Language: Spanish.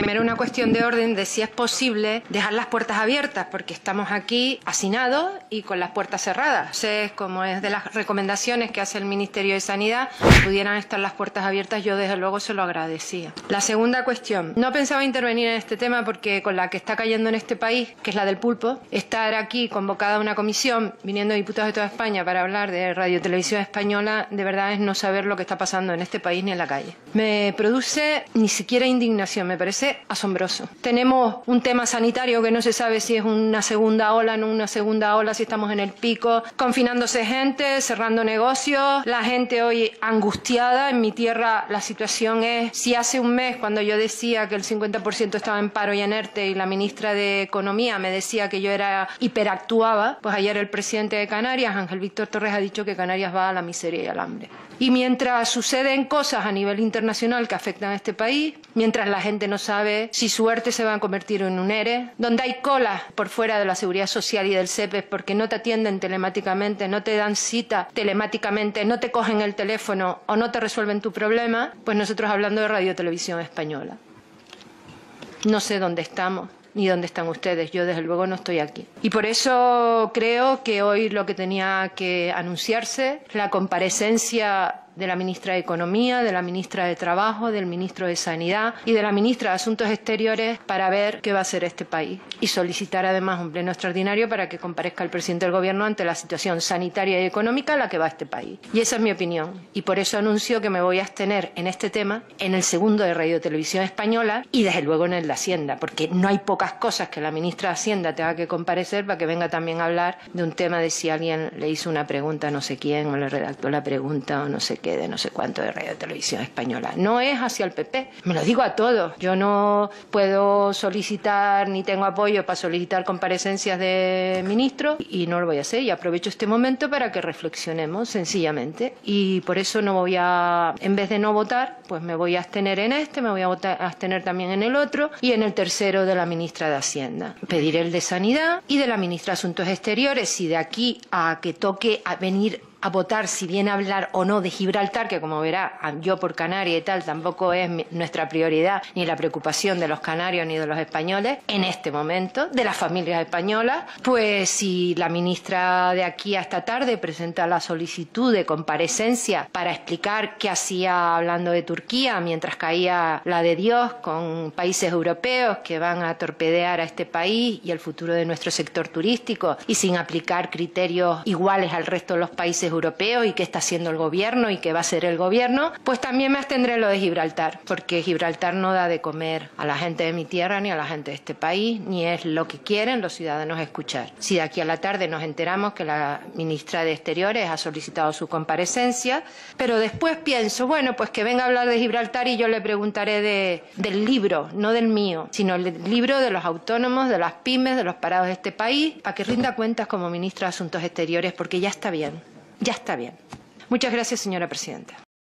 Primero, una cuestión de orden de si es posible dejar las puertas abiertas, porque estamos aquí hacinados y con las puertas cerradas. Entonces, como es de las recomendaciones que hace el Ministerio de Sanidad, si pudieran estar las puertas abiertas, yo desde luego se lo agradecía. La segunda cuestión, no pensaba intervenir en este tema porque con la que está cayendo en este país, que es la del pulpo, estar aquí convocada a una comisión, viniendo diputados de toda España para hablar de Radio Televisión Española, de verdad es no saber lo que está pasando en este país ni en la calle. Me produce ni siquiera indignación, me parece asombroso. Tenemos un tema sanitario que no se sabe si es una segunda ola, no una segunda ola, si estamos en el pico, confinándose gente, cerrando negocios, la gente hoy angustiada. En mi tierra la situación es, si hace un mes cuando yo decía que el 50% estaba en paro y en ERTE y la ministra de Economía me decía que yo hiperactuaba, pues ayer el presidente de Canarias, Ángel Víctor Torres, ha dicho que Canarias va a la miseria y al hambre. Y mientras suceden cosas a nivel internacional que afectan a este país, mientras la gente no sabe si su ERTE se va a convertir en un ERE, donde hay colas por fuera de la Seguridad Social y del SEPES porque no te atienden telemáticamente, no te dan cita telemáticamente, no te cogen el teléfono o no te resuelven tu problema, pues nosotros hablando de Radio Televisión Española. No sé dónde estamos ni dónde están ustedes. Yo desde luego no estoy aquí. Y por eso creo que hoy lo que tenía que anunciarse, la comparecencia de la ministra de Economía, de la ministra de Trabajo, del ministro de Sanidad y de la ministra de Asuntos Exteriores para ver qué va a hacer este país y solicitar además un pleno extraordinario para que comparezca el presidente del Gobierno ante la situación sanitaria y económica a la que va este país. Y esa es mi opinión. Y por eso anuncio que me voy a abstener en este tema, en el segundo de Radio Televisión Española y desde luego en el de Hacienda, porque no hay pocas cosas que la ministra de Hacienda tenga que comparecer para que venga también a hablar de un tema de si alguien le hizo una pregunta a no sé quién o le redactó la pregunta o no sé qué, de no sé cuánto de Radio Televisión Española. No es hacia el PP, me lo digo a todos. Yo no puedo solicitar ni tengo apoyo para solicitar comparecencias de ministros y no lo voy a hacer, y aprovecho este momento para que reflexionemos sencillamente, y por eso no voy a, en vez de no votar, pues me voy a abstener en este, me voy a abstener también en el otro y en el tercero de la ministra de Hacienda. Pediré el de Sanidad y de la ministra de Asuntos Exteriores, si de aquí a que toque a venir a votar si viene a hablar o no de Gibraltar, que como verá, yo por Canarias y tal, tampoco es nuestra prioridad ni la preocupación de los canarios ni de los españoles, en este momento, de las familias españolas, pues si la ministra de aquí a esta tarde presenta la solicitud de comparecencia para explicar qué hacía hablando de Turquía mientras caía la de Dios con países europeos que van a torpedear a este país y el futuro de nuestro sector turístico y sin aplicar criterios iguales al resto de los países europeos, y qué está haciendo el gobierno y qué va a hacer el gobierno, pues también me abstendré en lo de Gibraltar, porque Gibraltar no da de comer a la gente de mi tierra ni a la gente de este país, ni es lo que quieren los ciudadanos escuchar. Si de aquí a la tarde nos enteramos que la ministra de Exteriores ha solicitado su comparecencia, pero después pienso, bueno, pues que venga a hablar de Gibraltar y yo le preguntaré del libro, no del mío, sino el libro de los autónomos, de las pymes, de los parados de este país, para que rinda cuentas como ministra de Asuntos Exteriores, porque ya está bien. Ya está bien. Muchas gracias, señora presidenta.